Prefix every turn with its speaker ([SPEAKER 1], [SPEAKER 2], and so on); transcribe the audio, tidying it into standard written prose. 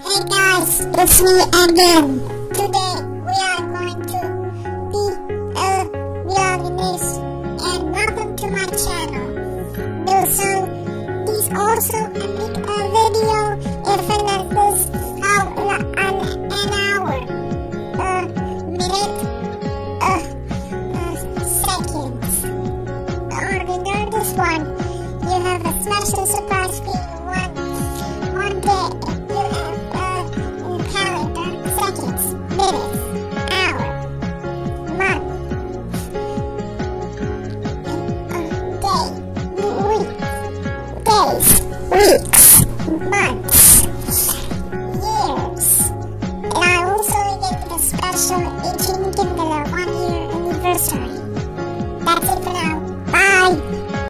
[SPEAKER 1] Hey guys, it's me again. Today we are going to be a vloginist and welcome to my channel. So this also a big